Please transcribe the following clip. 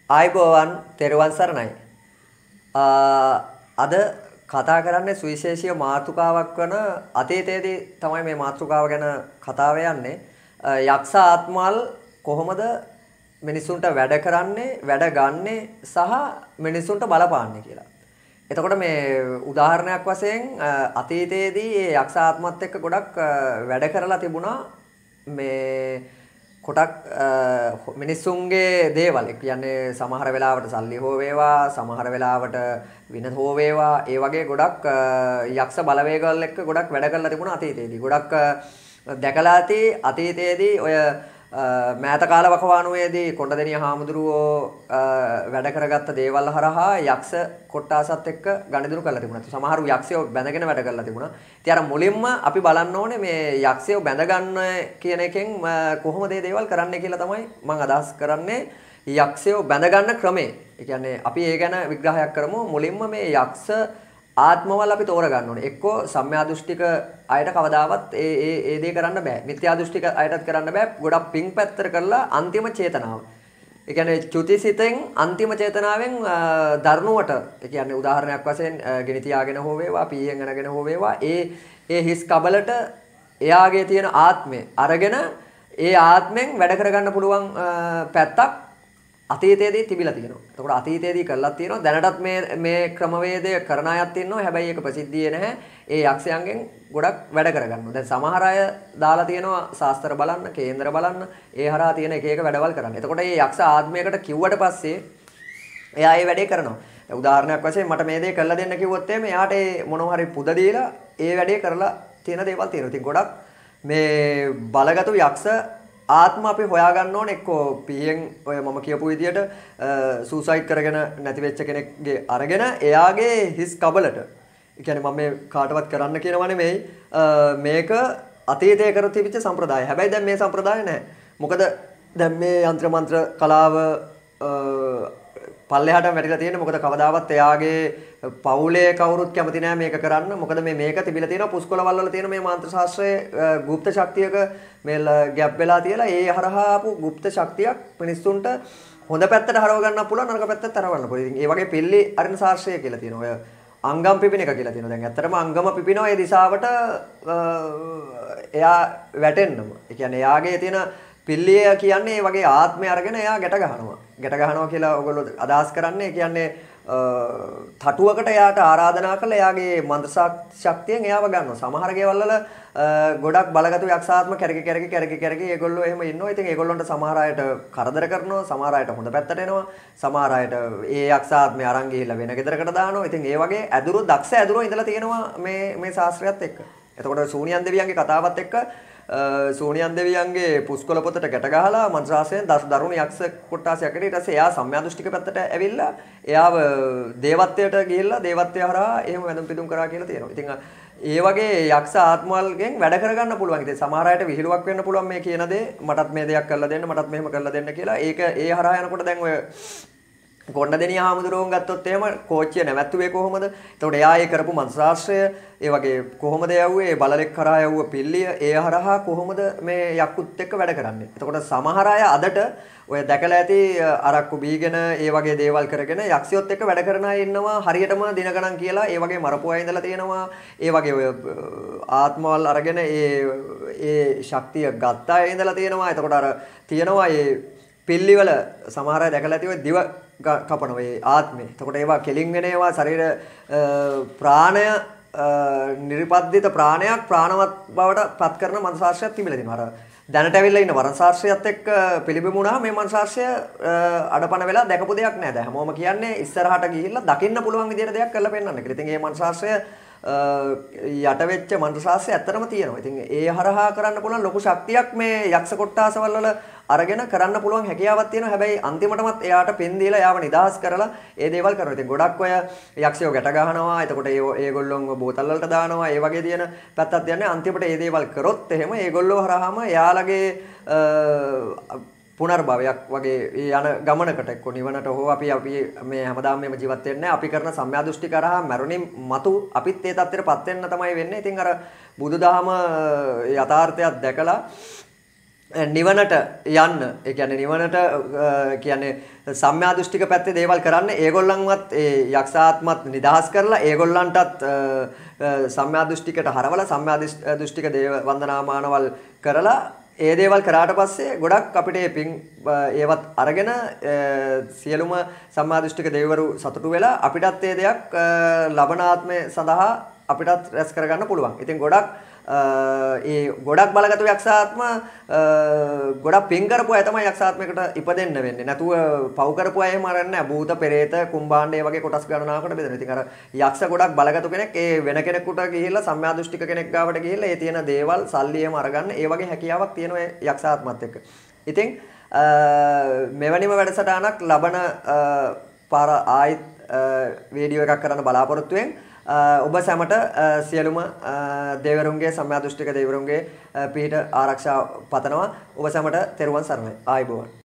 ආයිබෝවන් තෙරුවන් සරණයි. අද කතා කරන්නේ සුවිශේෂීය මාතෘකාවක් වන අතීතයේදී තමයි මේ මාතෘකාව ගැන කතාව යන්නේ. යක්ෂ ආත්මවල කොහොමද මිනිසුන්ට වැඩ කරන්නේ, වැඩ ගන්නෙ සහ මිනිසුන්ට බලපාන්නේ කියලා. එතකොට මේ උදාහරණයක් වශයෙන් අතීතයේදී මේ යක්ෂ ආත්මත් එක්ක ගොඩක් වැඩ කරලා තිබුණා මේ කොටක් මිනිස්සුන්ගේ දේවල්. ඒ කියන්නේ සමහර වෙලාවට සල්ලි හෝ වේවා, සමහර වෙලාවට වින හෝ වේවා, ඒ වගේ ගොඩක් යක්ෂ බලවේගවල එක්ක ගොඩක් වැඩ කරලා තිබුණා අතීතයේදී. ගොඩක් දැකලා ඇති අතීතයේදී ඔය මෑත කාල වකවානුවේදී කොණ්ඩදෙනිය හාමුදුරුවෝ වැඩ කරගත්ත දේවල් හරහා යක්ෂ කොට්ටාසත් එක්ක ගනුදෙනු කරලා තිබුණා. සමහරු යක්ෂයෝ බැඳගෙන වැඩ කරලා තිබුණා. ඉතින් අර මුලින්ම අපි බලන්න ඕනේ මේ යක්ෂයෝ බැඳ ගන්න කියන එකෙන් කොහොමද මේ දේවල් කරන්නේ කියලා තමයි මම අදහස් කරන්නේ. යක්ෂයෝ බැඳ ගන්න ක්‍රමය. ඒ කියන්නේ අපි ඒ ගැන විග්‍රහයක් කරමු. මුලින්ම මේ යක්ෂ ආත්මවල අපි තෝරගන්න ඕනේ. එක්කෝ සම්‍යා දෘෂ්ටික අයට කවදාවත් ඒ දේ කරන්න බෑ. මිත්‍යා දෘෂ්ටික අයටත් කරන්න බෑ. ගොඩක් පිං පැත්තට කරලා අන්තිම චේතනාව. ඒ කියන්නේ චුතිසිතෙන් අන්තිම චේතනාවෙන් දරුණුවට, ඒ කියන්නේ උදාහරණයක් වශයෙන් ගෙනි තියාගෙන හෝ වේවා, පීයෙන් අරගෙන හෝ වේවා, ඒ හිස් කබලට එයාගේ තියෙන ආත්මය අරගෙන ඒ ආත්මෙන් වැඩ කරගන්න පුළුවන් පැත්තක් අතීතයේදී තිබිලා තියෙනවා. එතකොට අතීතයේදී කරලා තියෙනවා. දැනටත් මේ ක්‍රමවේදය කරන අයත් ඉන්නවා. හැබැයි ඒක ප්‍රසිද්ධියේ නැහැ. ඒ යක්ෂයන්ගෙන් ගොඩක් වැඩ කරගන්නවා. දැන් සමහර අය දාලා තියෙනවා ශාස්ත්‍ර බලන්න, කේන්දර බලන්න, ඒ හරහා තියෙන එක එක වැඩවල් කරන්න. එතකොට මේ යක්ෂ ආත්මයකට කිව්වට පස්සේ එයා ඒ වැඩේ කරනවා. උදාහරණයක් වශයෙන් මට මේ දේ කරලා දෙන්න කිව්වොත් එයාට මොනවා හරි පුද දීලා ඒ වැඩේ කරලා තියෙන දේවල් තියෙනවා. ඉතින් ගොඩක් මේ බලගතු යක්ෂ ආත්ම අපි හොයාගන්න ඕනේ. එක්කෝ පීයෙන් ඔය මම කියපු විදියට සූසයිඩ් කරගෙන නැති වෙච්ච කෙනෙක්ගේ අරගෙන එයාගේ හිස් කබලට, ඒ කියන්නේ මම මේ කාටවත් කරන්න කියනව නෙමෙයි, මේක අතීතයේ කර තිබිච්ච සම්ප්‍රදාය. හැබැයි දැන් මේ සම්ප්‍රදාය නැහැ. මොකද දැන් මේ යంత్ర මන්ත්‍ර කලාව පල්ලෙහාටම වැටිලා තියෙන්නේ. මොකද කවදාවත් එයාගේ පවුලේ කවුරුත් කැමති නැහැ මේක කරන්න. මොකද මේක තිබිලා තියෙනවා පුස්කොළවල් වල තියෙන මේ මාන්ත්‍ර ශාස්ත්‍රයේ গুপ্ত ශක්තියක මේ ගැප් වෙලා තියලා ඒ හරහා ආපු গুপ্ত ශක්තියක් මිනිස්සුන්ට හොඳ පැත්තට හරව ගන්න පුළුවන්, නරක පැත්තට හරවන්න පුළුවන්. ඉතින් ඒ වගේ පිල්ලි අරින ශාස්ත්‍රය කියලා තියෙනවා. ඔය අංගම් පිපින එක කියලා තියෙනවා. දැන් ඇත්තටම අංගම පිපිනවා ඒ දිශාවට එයා වැටෙන්නම. ඒ කියන්නේ එයාගේ තියෙන පිල්ලිය කියන්නේ ඒ වගේ ආත්මය අරගෙන එයා ගැට ගහනවා. ගැට ගහනවා කියලා ඔයගොල්ලෝ අදහස් කරන්නේ කියන්නේ තටුවකට එයාට ආරාධනා කරලා එයාගේ මන්ත්‍ර ශක්තියෙන් එයාව ගන්නවා. සමහර ගෙවල් වල ගොඩක් බලගතු යක්ෂාත්ම කැරකි ඒගොල්ලෝ එහෙම ඉන්නවා. ඉතින් ඒගොල්ලොන්ට සමහර අයට කරදර කරනවා, සමහර අයට හොඳ පැත්තට එනවා, සමහර අයට ඒ යක්ෂාත්මය අරන් ගිහිල්ලා වෙන ගෙදරකට දානවා. ඉතින් ඒ වගේ ඇදුරු දක්ෂ ඇදුරෝ ඉඳලා තියෙනවා මේ ශාස්ත්‍රයත් එක්ක. එතකොට සූනියන් දෙවියන්ගේ කතාවත් එක්ක සූනියන් දෙවියන්ගේ පුස්කොළ පොතට ගැට ගහලා මන්ත්‍රාසයෙන් දරුණු යක්ෂ කොට්ටාසයක් ඊට පස්සේ එයා සම්‍යා දෘෂ්ටික පැත්තට ඇවිල්ලා එයාව දේවත්වයට ගිහිල්ලා දේවත්වය හරහා එහෙම වැඳුම් පිදුම් කරා කියලා තියෙනවා. ඉතින් ඒ වගේ යක්ෂ ආත්මවලගෙන් වැඩ කරගන්න පුළුවන්. ඉතින් සමහර අයට විහිළුවක් වෙන්න පුළුවන් මේ කියන දේ, මටත් මේ දෙයක් කරලා දෙන්න, මටත් මෙහෙම කරලා දෙන්න කියලා. ඒක ඒ හරහා යනකොට දැන් ඔය කොණ්ඩදෙනිය හාමුදුරුවෝ ගත්තොත් එහෙම කෝච්චිය නැවැත්තුවේ කොහොමද? එතකොට එයා ඒ කරපු මන්ත්‍ර ශාස්ත්‍රය, ඒ වගේ කොහොමද යවුවේ බලලෙක් කරා යවුව පිල්ලිය, ඒ හරහා කොහොමද මේ යක්කුත් එක්ක වැඩ කරන්නේ? එතකොට සමහර අය අදට ඔය දැකලා ඇති අරක්කු බීගෙන ඒ වගේ දේවල් කරගෙන යක්ෂයොත් එක්ක වැඩ කරන අය ඉන්නවා. හරියටම දින ගණන් කියලා ඒ වගේ මරපු අය ඉඳලා තියෙනවා. ඒ වගේ ඔය ආත්මවල අරගෙන ඒ ශක්තිය ගත්ත අය ඉඳලා තියෙනවා. එතකොට අර තියෙනවා මේ පිල්ලිවල සමහර අය දැකලා ඇති ඔය දිව කපන වේ ආත්මේ. එතකොට ඒවා කෙලින් වෙන ඒවා ශරීර ප්‍රාණය නිර්පද්දිත ප්‍රාණයක් ප්‍රාණවත් බවට පත් කරන මන්ත්‍ර ශාස්ත්‍රයක් තිබිලා තියෙනවා. අර දැනට ඇවිල්ලා ඉන්න වරන් ශාස්ත්‍රයත් එක්ක පිළිබිඹුණා මේ මන්ත්‍ර ශාස්ත්‍රය අඩපණ වෙලා දැකපු දෙයක් නෑ. දැන් හැමෝම කියන්නේ ඉස්සරහට ගිහිල්ලා දකින්න පුළුවන් විදියට දෙයක් කරලා පෙන්නන්න කියලා. ඉතින් මේ මන්ත්‍ර ශාස්ත්‍රය යට වෙච්ච මන්ත්‍ර ශාස්ත්‍රය ඇත්තටම තියෙනවා. ඉතින් ඒ හරහා කරන්න පුළුවන් ලොකු ශක්තියක් මේ යක්ෂ කොට්ටාසවල වල අරගෙන කරන්න පුළුවන් හැකියාවක් තියෙනවා. හැබැයි අන්තිමටමත් එයාට පෙන් දීලා එයාව නිදහස් කරලා ඒ දේවල් කරනවා. ඉතින් ගොඩක් අය යක්ෂයෝ ගැට ගහනවා. එතකොට ඒගොල්ලෝන්ව බෝතල් වලට දානවා. ඒ වගේ තියෙන පැත්තක් තියන්නේ. අන්තිමට ඒ දේවල් කරොත් එහෙම ඒගොල්ලෝ හරහාම එයාලගේ පුනර්භවයක් වගේ යන ගමනකට එක්ක නිවනට හෝ අපි මේ හැමදාම මේව ජීවත් වෙන්නේ අපි කරන සම්‍යා දෘෂ්ටි කරා මරුණින් මතු අපිත් ඒ තත්ත්වයටපත් වෙන්න තමයි වෙන්නේ. ඉතින් අර බුදුදහම යථාර්ථයක් දැකලා නිවනට යන්න ඒ කියන්නේ නිවනට කියන්නේ සම්‍යා දෘෂ්ටික පැත්තේ දේවල් කරන්න ඒගොල්ලන්වත් ඒ යක්ෂාත්මත් නිදහස් කරලා ඒගොල්ලන්ටත් සම්‍යා දෘෂ්ටිකට හරවලා සම්‍යා දෘෂ්ටික දේව වන්දනාමානවල් කරලා ඒ දේවල් කරාට පස්සේ ගොඩක් අපිට පින් ඒවත් අරගෙන සියලුම සම්‍යා දෘෂ්ටික දෙවිවරු සතුටු වෙලා අපිටත් ඒ දෙයක් ලබනාත්මය සඳහා අපිටත් රැස් කරගන්න පුළුවන්. ඉතින් ගොඩක් ඒ ගොඩක් බලගතු යක්ෂාත්ම ගොඩක් පින් කරපු අය තමයි යක්ෂාත්මයකට ඉපදෙන්න වෙන්නේ. නැතුව පව් කරපු අය එහෙම අරන්නේ නැහැ. භූත, පෙරේත, කුම්භාණ්ඩ ඒ වගේ කොටස් ගණනාවකට බෙදෙනවා. ඉතින් අර යක්ෂ ගොඩක් බලගතු කෙනෙක් ඒ වෙන කෙනෙකුට ගිහිල්ලා සම්‍යා දෘෂ්ටික කෙනෙක් ගාවට ගිහිල්ලා ඒ තියෙන දේවල් සල්ලි එහෙම අරගන්න ඒ වගේ හැකියාවක් තියෙනවා යක්ෂාත්මත් එක්ක. ඉතින් මෙවැනිම වැඩසටහනක් ලබන පාර ආයිත් වීඩියෝ එකක් කරන්න බලාපොරොත්තු වෙන්නේ. ඔබ සැමට සියලුම දෙවිවරුන්ගේ සම්‍යා දෘෂ්ටික දෙවිවරුන්ගේ පිහිට ආරක්ෂාව පතනවා. ඔබ සැමට තෙරුවන් සරණයි. ආයුබෝවන්.